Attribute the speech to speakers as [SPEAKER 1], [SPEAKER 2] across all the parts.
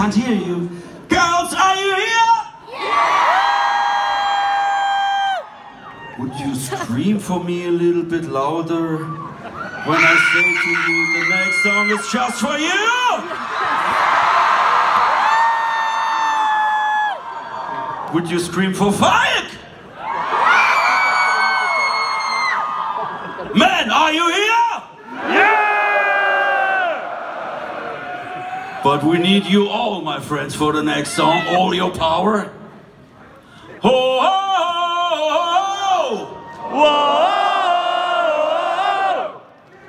[SPEAKER 1] can't hear you. Girls, are you here? Yeah! Would you scream for me a little bit louder when I say to you the next song is just for you? Would you scream for Falk? Men, are you here? Yeah! But we need you all, my friends, for the next song. All your power. Ho, ho, ho, ho. Whoa!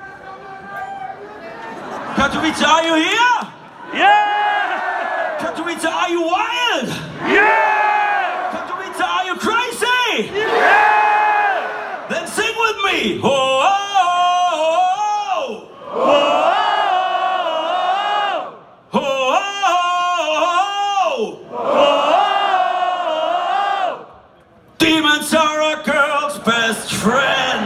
[SPEAKER 1] Katowice, are you here? Yeah! Katowice, are you wild? Yeah! Katowice, are you crazy? Yeah! Then sing with me. Ho, ho, ho, ho. Ho, ho, ho, ho. Demons are a girl's best friend.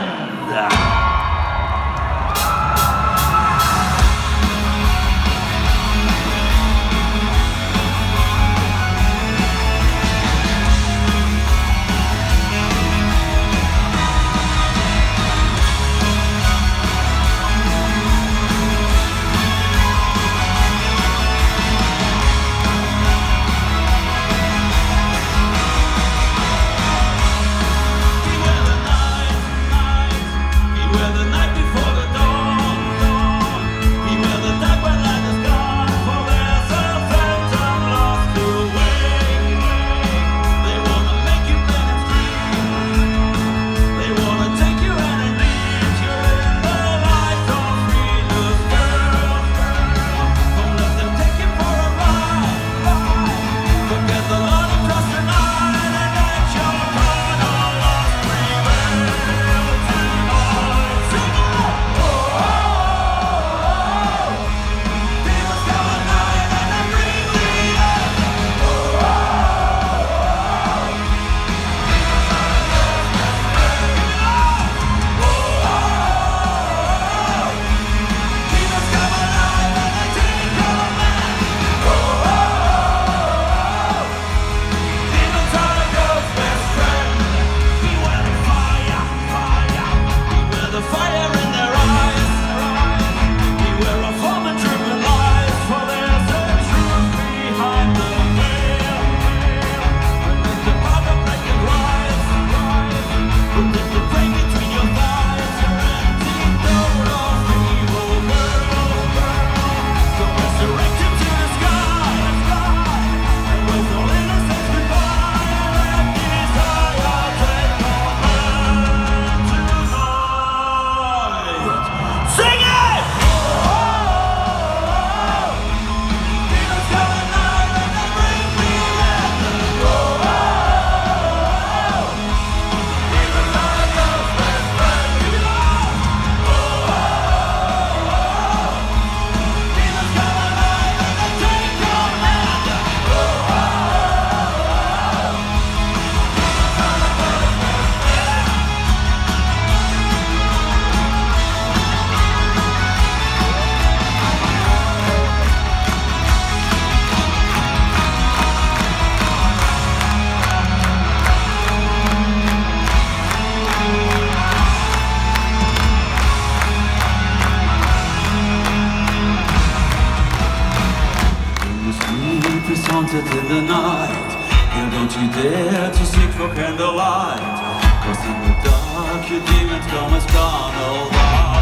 [SPEAKER 1] Haunted in the night, and don't you dare to seek for candlelight, 'cause in the dark your demons come as carnal light.